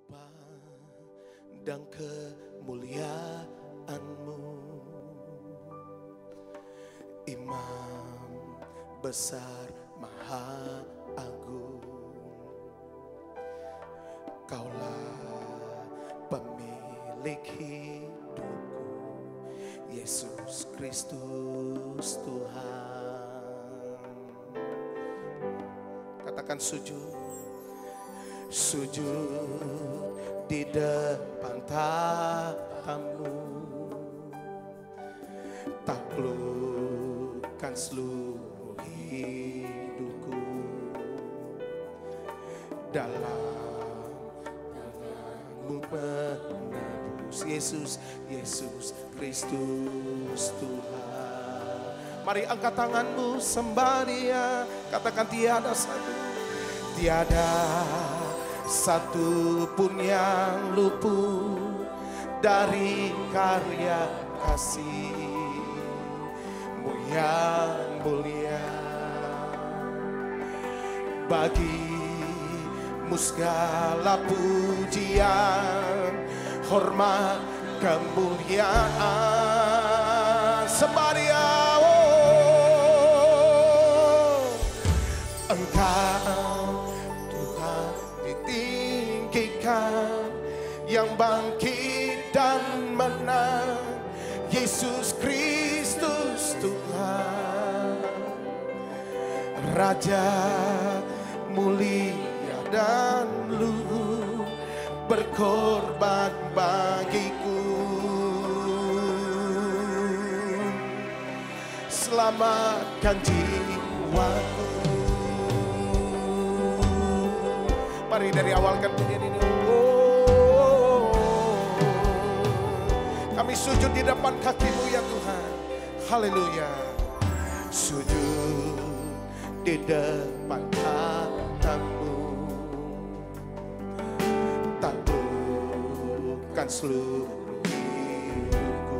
pandang kemuliaan-Mu, Imam besar maha agung. Kaulah pemilik hidupku, Yesus Kristus Tuhan. Katakan sujud. Sujud di depan tahta-Mu, taklukkan seluruh hidupku dalam tangan-Mu penebus, Yesus, Yesus Kristus Tuhan. Mari angkat tanganmu, sembah Dia. Katakan tiada satu pun yang luput dari karya kasih-Mu yang mulia. Bagi-Mu segala pujian, hormat, kemuliaan. Sembah Dia, Engkau yang bangkit dan menang, Yesus Kristus Tuhan, Raja mulia dan luhur, berkorban bagiku. Selamatkan jiwaku. Mari dari awal kan pujian ini. Kami sujud di depan kaki-Mu ya Tuhan. Haleluya. Sujud di depan tahta-Mu, taklukkan seluruh hidupku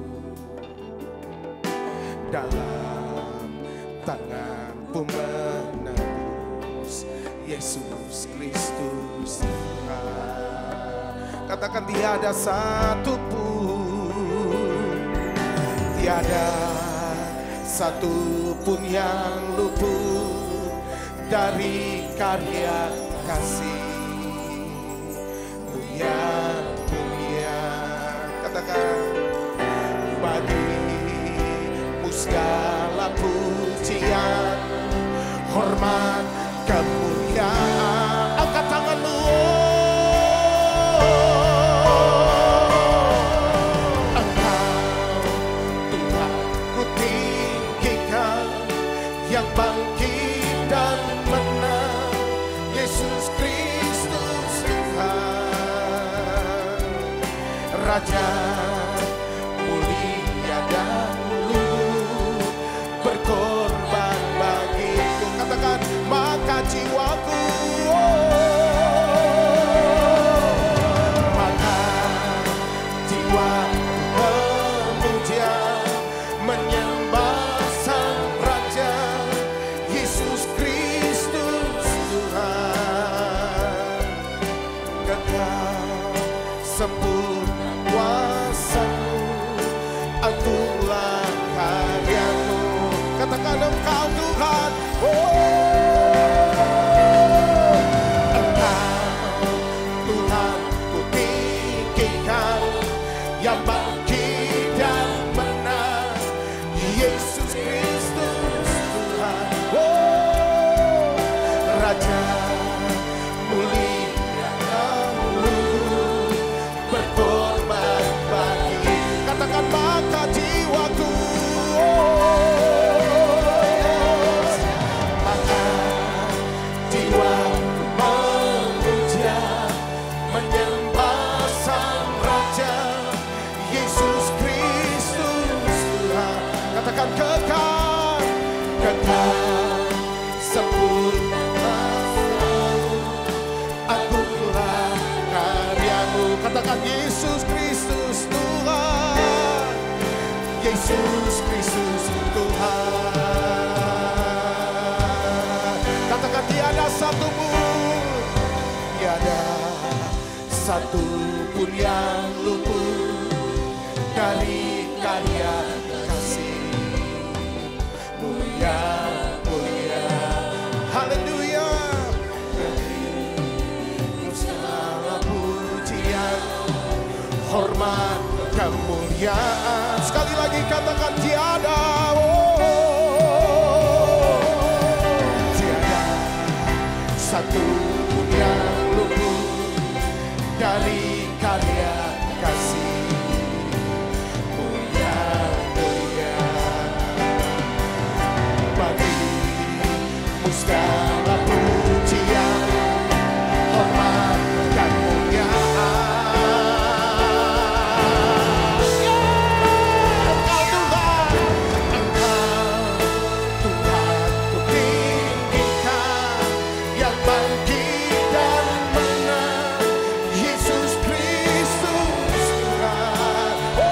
dalam tangan-Mu menebus, Yesus Kristus Tuhan. Katakan tiada satu pun yang luput dari karya kasih-Mu yang mulia. Katakan, bagi-Mu segala pujian, hormat, kemuliaan. Angkat tanganmu. Yang bangkit dan menang, Yesus Kristus Tuhan, Raja mulia dan luhur, berkorban bagiku. Katakan, maka jiwaku, maka jiwaku memuja, menyembah Sang Raja, Yesus Kristus Tuhan. Kekal sempurna kuasa-Mu, agunglah karya-Mu. Katakan, Engkau Tuhan, Engkau Tuhan ku tinggikan, yang bangkit dan menang, Yesus Kristus Tuhan. Raja mulia dan luhur, berkorban bagi. Katakan, maka jiwaku, maka jiwaku memuja, menyembah Sang Raja, Yesus Kristus Tuhan. Katakan, kekal, kekal sempurna, agunglah karya-Mu. Katakan, Yesus Kristus Tuhan, Yesus Kristus Tuhan. Katakan, tiada satu pun, tiada satu pun yang luput dari karya kasih-Mu yang mulia. Haleluya. Segala pujian, hormat, kemuliaan. Sekali lagi katakan tiada, tiada satu pun yang luput dari karya kasih-Mu yang mulia. Bagi-Mu segala pujian, hormat, dan kemuliaan. Engkau Tuhan ku tinggikan, yang bangkit dan menang, Yesus Kristus Tuhan.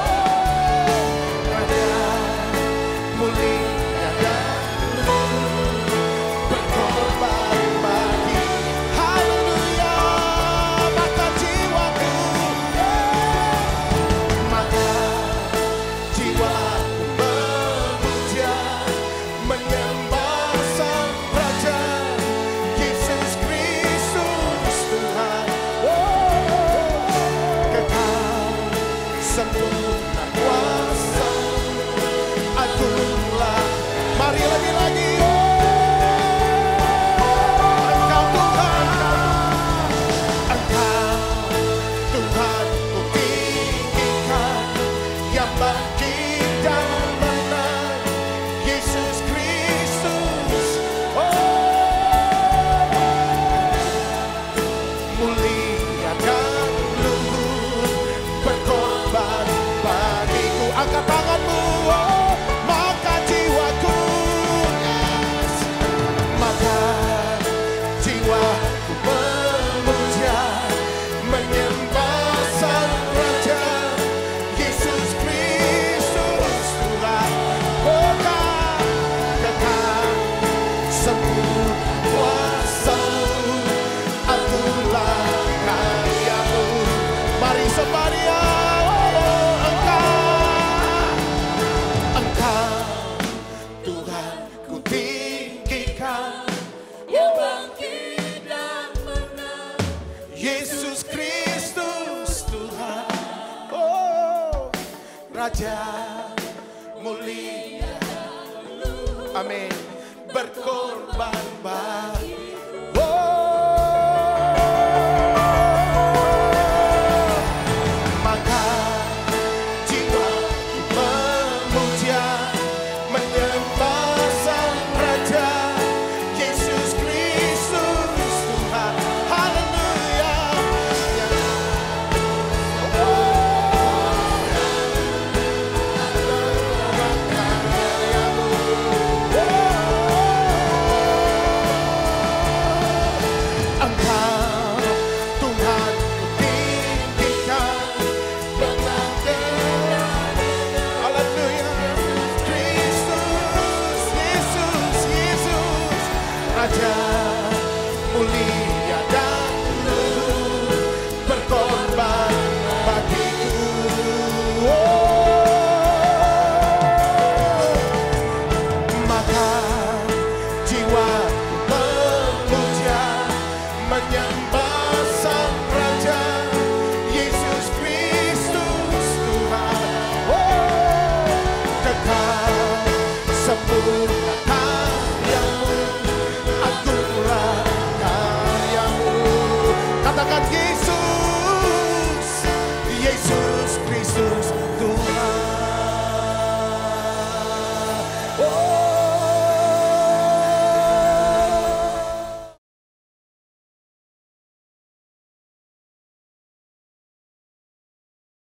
Raja mulia dan luluh, berkorban bagi. Haleluya. Maka jiwaku memuja, menyembah Sang Raja, Yesus Kristus Tuhan. Kekal sempurna kuasa, agunglah. Mari lagi-lagi. Engkau Tuhan ku tinggikan, yang bangkit dan menang, Yesus Kristus. Mulia dan luhur, berkorban bagiku. Angkat tanganmu, maka jiwaku, yes, maka jiwaku memuja, menyembah Sang Raja, Yesus Kristus Tuhan. Kekal sempurna kuasa-Mu, agunglah karya-Mu. Mari Samaria, Engkau Tuhan ku tinggikan, yang bangkit dan menang, Yesus Kristus Tuhan. Oh, Raja mulia, amin, berkorban bagi.